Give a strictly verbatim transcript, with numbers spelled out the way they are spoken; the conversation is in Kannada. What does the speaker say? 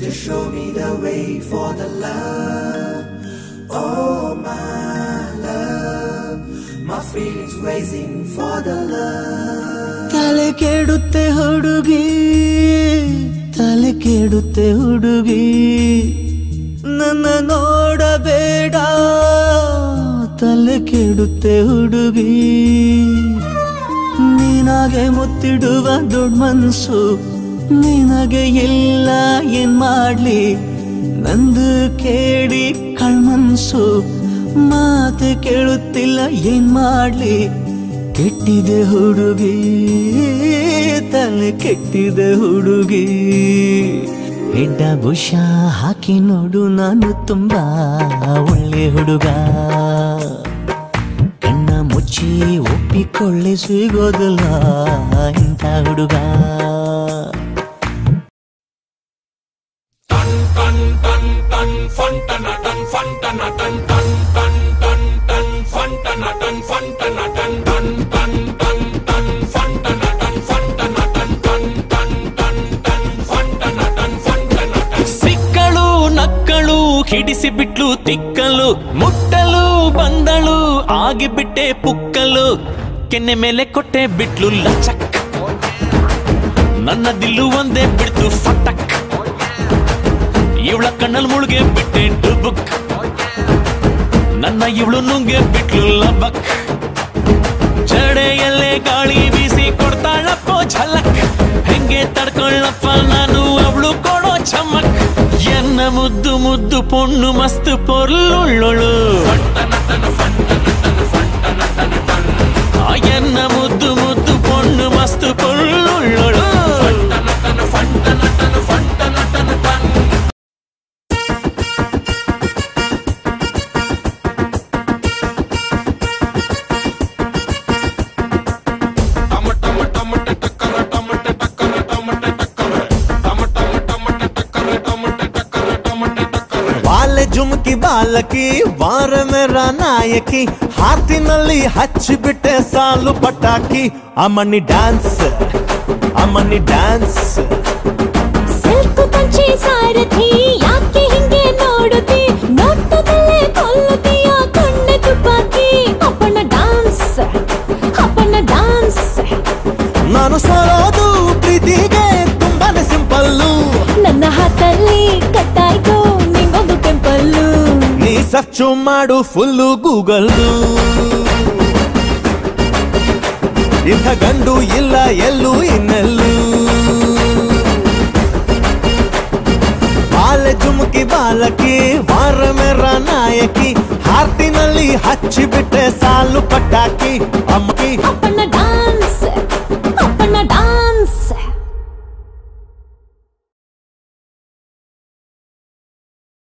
to show me the way for the love. Oh my love, my feelings raising for the love. Tale kedutte hudugi, tale kedutte hudugi, nanna nodabeda, tale kedutte hudugi. Ninage muttiduva dod mansu, ninage illa yen madli. ನಂದು ಕೇಳಿ ಕಳ್ಮನ್ಸು ಮಾತು ಕೇಳುತ್ತಿಲ್ಲ ಏನ್ ಮಾಡ್ಲಿ ಕೆಟ್ಟಿದೆ ಹುಡುಗಿ ತಲೆ ಕೆಟ್ಟಿದೆ ಹುಡುಗಿ ಹೆಡ್ಡ ಬುಷ ಹಾಕಿ ನೋಡು ನಾನು ತುಂಬಾ ಒಳ್ಳೆ ಹುಡುಗ ಕಣ್ಣ ಮುಚ್ಚಿ ಒಪ್ಪಿಕೊಳ್ಳೆ ಸಿಗೋದಿಲ್ಲ ಇಂಥ ಹುಡುಗ Funtanatun, Funtanatun, tun tun tun tun, Funtanatun, Funtanatun, tun tun tun tun, Funtanatun, Funtanatun, tun tun tun tun, Funtanatun, Funtanatun. ಸಿಕ್ಕಳು ನಕ್ಕಳು ಹಿಡಿಸಿ ಬಿಟ್ಲು ತಿಕ್ಕಲು ಮುಟ್ಟಲು ಬಂದಳು ಆಗಿಬಿಟ್ಟೆ ಪುಕ್ಕಲು ಕೆನ್ನೆ ಮೇಲೆ ಕೊಟ್ಟೆ ಬಿಟ್ಲು ಲಚಕ್ ನನ್ನ ದಿಲ್ಲು ಒಂದೇ ಬಿಡ್ತು ಫಟಕ್ ಇವಳ ಕಣ್ಣಲ್ಲಿ ಮುಳುಗೆ ಬಿಟ್ಟೆ ಡುಬುಕ್ ನನ್ನ ಇವಳು ನುಂಗೆ ಬಿಟ್ಲು ಲಬಕ್ ಜಡೆಯಲ್ಲೇ ಗಾಳಿ ಬೀಸಿ ಕೊಡ್ತಾಳಪ್ಪೋ ಝಲಕ್ ಹೆಂಗೆ ತಡ್ಕೊಳ್ಳಪ್ಪ ನಾನು ಅವಳು ಕೊಡೋ ಚಮಕ್ ಎನ್ನ ಮುದ್ದು ಮುದ್ದು ಪೊಣ್ಣು ಮಸ್ತ್ ಪೊರ್ಲುಳ್ಳೊಳು ಎನ್ನ ಮುದ್ದು ಮುದ್ದು ಪೊಣ್ಣು ಮಸ್ತ್ ಪೊರ್ಲುಳ್ಳೊಳು झुमकी बालकी वार मेरा नायकी हाथिनल्ली हच्ची बिट्टे सालु पटाकी अमनी डांस अमनी डांस सिल्क पंचे सारथी याके हिंगे नोडुती नोटदल्ले कोल्लुतिया कण्णे तुपाकी अपना डांस अपना डांस नानु सोलोदु प्रीतिगे तुम्बाने सिंपल्लु ನನ್ನ ಹಾತಲ್ಲಿ ಕಟ್ಟಾಯ್ತು ನಿಂಗೊಂದು ಟೆಂಪಲ್ಲು ನೀ ಸರ್ಚ್ ಮಾಡು ಫುಲ್ಲು ಗೂಗಲ್ಲು ಇಂಥ ಗಂಡು ಇಲ್ಲ ಎಲ್ಲೂ ಇನ್ನೆಲ್ಲೂ ಬಾಲೆ ಜುಮುಕಿ ಬಾಲಕಿ ವಾರ ಮೇರ ನಾಯಕಿ ಹಾರ್ಟಿನಲ್ಲಿ ಹಚ್ಚಿ ಬಿಟ್ಟೆ ಸಾಲು ಪಟಾಕಿ ಅಮ್ಮ